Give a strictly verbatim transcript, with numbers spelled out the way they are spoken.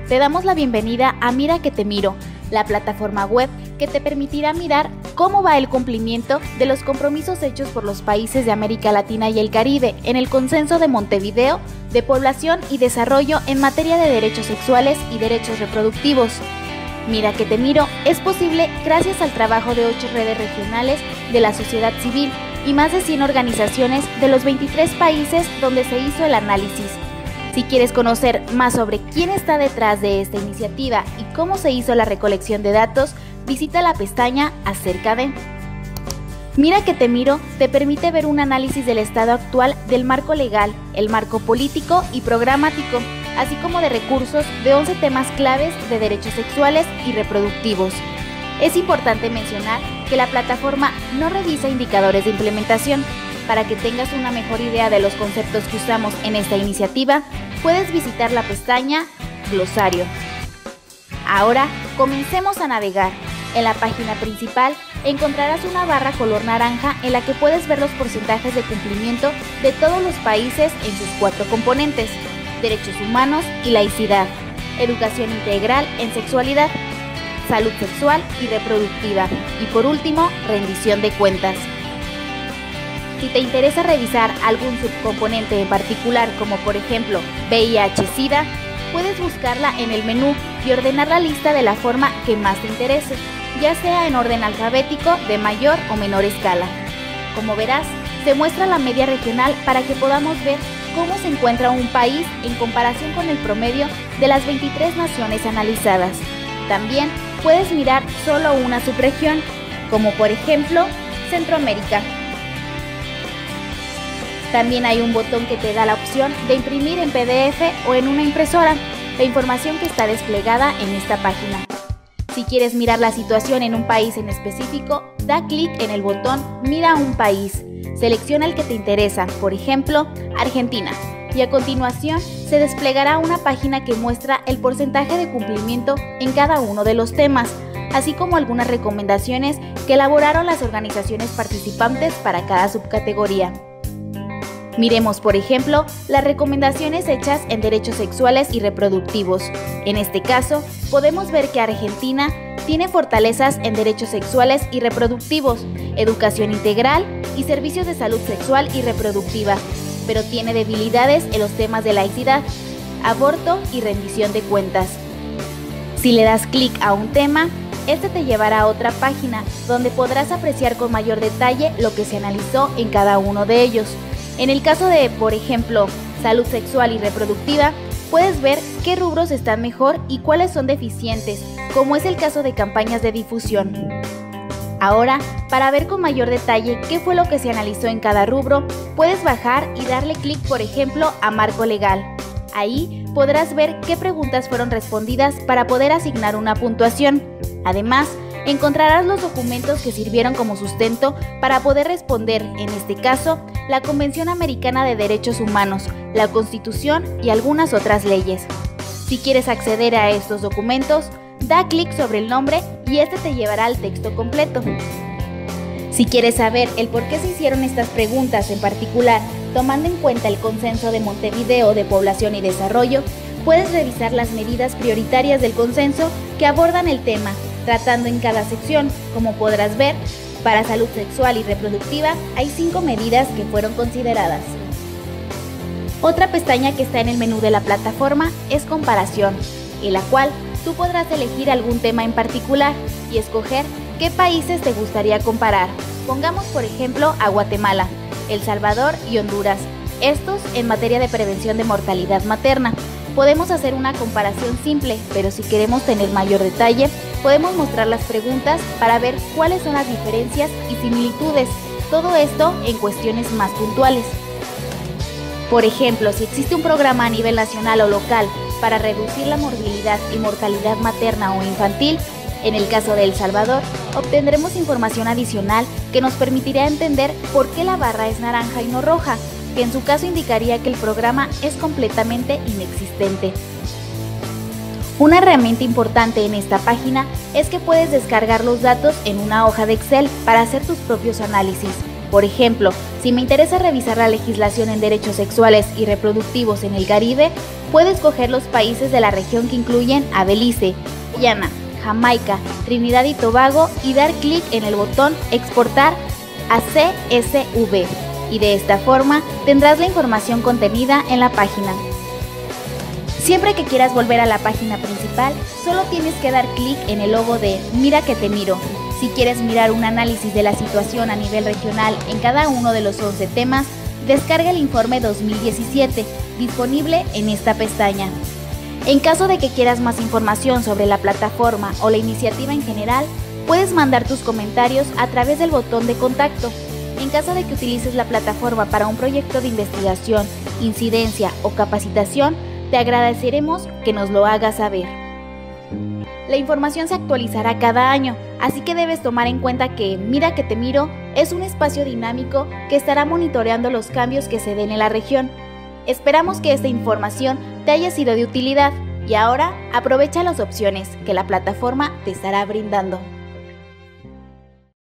te damos la bienvenida a Mira que te miro, la plataforma web que te permitirá mirar cómo va el cumplimiento de los compromisos hechos por los países de América Latina y el Caribe en el Consenso de Montevideo de Población y Desarrollo en materia de derechos sexuales y derechos reproductivos. Mira que te miro es posible gracias al trabajo de ocho redes regionales de la sociedad civil y más de cien organizaciones de los veintitrés países donde se hizo el análisis. Si quieres conocer más sobre quién está detrás de esta iniciativa y cómo se hizo la recolección de datos, visita la pestaña Acerca de. Mira que te miro te permite ver un análisis del estado actual del marco legal, el marco político y programático, así como de recursos de once temas claves de derechos sexuales y reproductivos. Es importante mencionar que la plataforma no revisa indicadores de implementación. Para que tengas una mejor idea de los conceptos que usamos en esta iniciativa, puedes visitar la pestaña Glosario. Ahora, comencemos a navegar. En la página principal encontrarás una barra color naranja en la que puedes ver los porcentajes de cumplimiento de todos los países en sus cuatro componentes: derechos humanos y laicidad, educación integral en sexualidad, salud sexual y reproductiva y, por último, rendición de cuentas. Si te interesa revisar algún subcomponente en particular, como por ejemplo V I H-Sida, puedes buscarla en el menú y ordenar la lista de la forma que más te interese, ya sea en orden alfabético de mayor o menor escala. Como verás, se muestra la media regional para que podamos ver cómo se encuentra un país en comparación con el promedio de las veintitrés naciones analizadas. También puedes mirar solo una subregión, como por ejemplo Centroamérica. También hay un botón que te da la opción de imprimir en P D F o en una impresora la información que está desplegada en esta página. Si quieres mirar la situación en un país en específico, da clic en el botón Mira un país, selecciona el que te interesa, por ejemplo, Argentina, y a continuación se desplegará una página que muestra el porcentaje de cumplimiento en cada uno de los temas, así como algunas recomendaciones que elaboraron las organizaciones participantes para cada subcategoría. Miremos, por ejemplo, las recomendaciones hechas en derechos sexuales y reproductivos. En este caso, podemos ver que Argentina tiene fortalezas en derechos sexuales y reproductivos, educación integral y servicios de salud sexual y reproductiva, pero tiene debilidades en los temas de laicidad, aborto y rendición de cuentas. Si le das clic a un tema, este te llevará a otra página donde podrás apreciar con mayor detalle lo que se analizó en cada uno de ellos. En el caso de, por ejemplo, salud sexual y reproductiva, puedes ver qué rubros están mejor y cuáles son deficientes, como es el caso de campañas de difusión. Ahora, para ver con mayor detalle qué fue lo que se analizó en cada rubro, puedes bajar y darle clic, por ejemplo, a Marco Legal. Ahí podrás ver qué preguntas fueron respondidas para poder asignar una puntuación. Además, encontrarás los documentos que sirvieron como sustento para poder responder, en este caso, la Convención Americana de Derechos Humanos, la Constitución y algunas otras leyes. Si quieres acceder a estos documentos, da clic sobre el nombre y este te llevará al texto completo. Si quieres saber el por qué se hicieron estas preguntas en particular, tomando en cuenta el Consenso de Montevideo de Población y Desarrollo, puedes revisar las medidas prioritarias del consenso que abordan el tema, tratando en cada sección. Como podrás ver, para salud sexual y reproductiva hay cinco medidas que fueron consideradas. Otra pestaña que está en el menú de la plataforma es Comparación, en la cual tú podrás elegir algún tema en particular y escoger qué países te gustaría comparar. Pongamos por ejemplo a Guatemala, El Salvador y Honduras, estos en materia de prevención de mortalidad materna. Podemos hacer una comparación simple, pero si queremos tener mayor detalle, podemos mostrar las preguntas para ver cuáles son las diferencias y similitudes, todo esto en cuestiones más puntuales. Por ejemplo, si existe un programa a nivel nacional o local para reducir la morbilidad y mortalidad materna o infantil, en el caso de El Salvador, obtendremos información adicional que nos permitirá entender por qué la barra es naranja y no roja, que en su caso indicaría que el programa es completamente inexistente. Una herramienta importante en esta página es que puedes descargar los datos en una hoja de Excel para hacer tus propios análisis. Por ejemplo, si me interesa revisar la legislación en derechos sexuales y reproductivos en el Caribe, puedo escoger los países de la región que incluyen a Belice, Guyana, Jamaica, Trinidad y Tobago y dar clic en el botón Exportar a C S V. Y de esta forma tendrás la información contenida en la página. Siempre que quieras volver a la página principal, solo tienes que dar clic en el logo de Mira que te miro. Si quieres mirar un análisis de la situación a nivel regional en cada uno de los once temas, descarga el informe dos mil diecisiete, disponible en esta pestaña. En caso de que quieras más información sobre la plataforma o la iniciativa en general, puedes mandar tus comentarios a través del botón de contacto. En caso de que utilices la plataforma para un proyecto de investigación, incidencia o capacitación, te agradeceremos que nos lo hagas saber. La información se actualizará cada año, así que debes tomar en cuenta que Mira que te miro es un espacio dinámico que estará monitoreando los cambios que se den en la región. Esperamos que esta información te haya sido de utilidad y ahora aprovecha las opciones que la plataforma te estará brindando.